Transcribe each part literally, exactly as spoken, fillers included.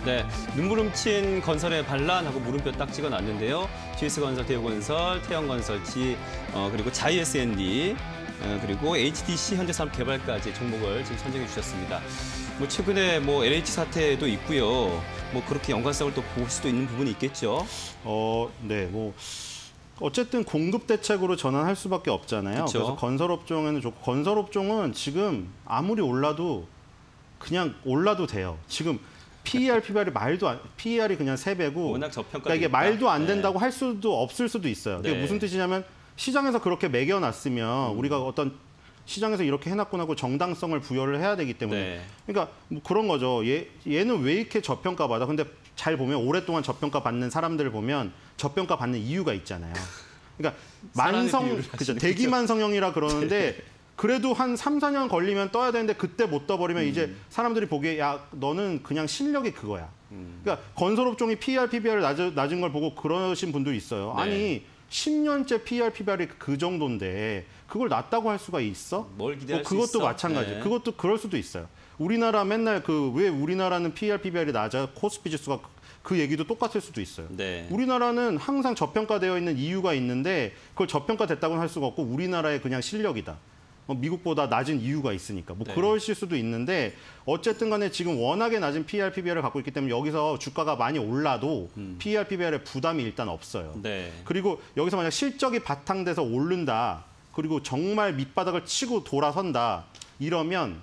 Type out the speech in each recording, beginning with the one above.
네, 눈물 훔친 건설의 반란하고 물음표 딱 찍어놨는데요. 지에스건설, 대우건설, 태영건설, 지, 어, 그리고 자이에스앤디, 어, 그리고 에이치디씨 현대산업개발까지 종목을 지금 선정해 주셨습니다. 뭐 최근에 뭐 엘에이치 사태도 있고요. 뭐 그렇게 연관성을 또 볼 수도 있는 부분이 있겠죠. 어, 네, 뭐 어쨌든 공급 대책으로 전환할 수밖에 없잖아요. 그쵸. 그래서 건설업종에는 좋고 건설업종은 지금 아무리 올라도 그냥 올라도 돼요. 지금 피이알, 피비알이 말도 안, 피이알이 그냥 세 배고 워낙 저평가. 그러니까 이게 말도 안 된다고 네. 할 수도 없을 수도 있어요. 그게 네. 무슨 뜻이냐면 시장에서 그렇게 매겨놨으면 음. 우리가 어떤 시장에서 이렇게 해놨구나 하고 정당성을 부여를 해야 되기 때문에 네. 그러니까 뭐 그런 거죠. 얘, 얘는 왜 이렇게 저평가 받아? 근데 잘 보면 오랫동안 저평가 받는 사람들을 보면 저평가 받는 이유가 있잖아요. 그러니까 만성, 그죠? 대기만성형이라 그러는데 네. 그래도 한 삼, 사 년 걸리면 떠야 되는데 그때 못 떠버리면 음. 이제 사람들이 보기에 야 너는 그냥 실력이 그거야. 음. 그러니까 건설업종이 피이알, 피비알을 낮은, 낮은 걸 보고 그러신 분들이 있어요. 네. 아니 십 년째 피이알, 피비알이 그 정도인데 그걸 낮다고 할 수가 있어? 뭘 기대할 뭐 그것도 수 있어? 마찬가지예요. 네. 그것도 그럴 수도 있어요. 우리나라 맨날 그 왜 우리나라는 피이알, 피비알이 낮아? 코스피 지수가 그 얘기도 똑같을 수도 있어요. 네. 우리나라는 항상 저평가되어 있는 이유가 있는데 그걸 저평가됐다고는 할 수가 없고 우리나라의 그냥 실력이다. 미국보다 낮은 이유가 있으니까 뭐 네. 그러실 수도 있는데 어쨌든 간에 지금 워낙에 낮은 피이알, 피비알을 갖고 있기 때문에 여기서 주가가 많이 올라도 음. 피이알, 피비알에 부담이 일단 없어요. 네. 그리고 여기서 만약 실적이 바탕돼서 오른다. 그리고 정말 밑바닥을 치고 돌아선다. 이러면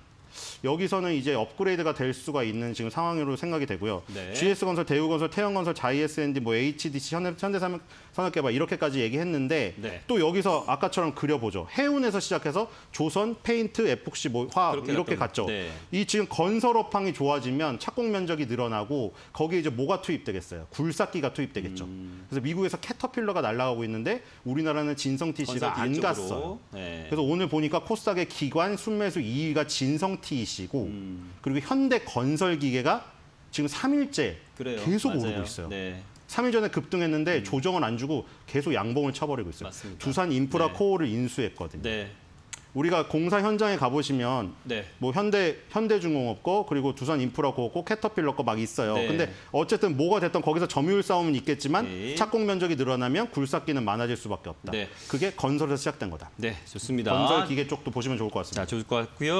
여기서는 이제 업그레이드가 될 수가 있는 지금 상황으로 생각이 되고요. 네. 지에스건설, 대우건설, 태영건설, 자이에스앤디, 뭐 에이치디씨, 현대산업개발 이렇게까지 얘기했는데 네. 또 여기서 아까처럼 그려보죠. 해운에서 시작해서 조선, 페인트, 에폭시, 뭐 화학 이렇게 갔죠. 네. 이 지금 건설업황이 좋아지면 착공 면적이 늘어나고 거기에 이제 뭐가 투입되겠어요? 굴삭기가 투입되겠죠. 음. 그래서 미국에서 캐터필러가 날아가고 있는데 우리나라는 진성티씨가 안 갔어요. 네. 그래서 오늘 보니까 코스닥의 기관 순매수 이 위가 진성티씨고 음. 그리고 현대건설기계가 지금 삼 일째 그래요. 계속 맞아요. 오르고 있어요. 네. 삼 일 전에 급등했는데 음. 조정은 안 주고 계속 양봉을 쳐버리고 있어요. 맞습니다. 두산 인프라 네. 코어를 인수했거든요. 네. 우리가 공사 현장에 가보시면 네. 뭐 현대 현대중공업 거 그리고 두산 인프라 코어 거 캐터필러 거 막 있어요. 네. 근데 어쨌든 뭐가 됐든 거기서 점유율 싸움은 있겠지만 네. 착공 면적이 늘어나면 굴삭기는 많아질 수밖에 없다. 네. 그게 건설에서 시작된 거다. 네, 좋습니다. 건설 기계 쪽도 보시면 좋을 것 같습니다. 자, 좋을 것 같고요.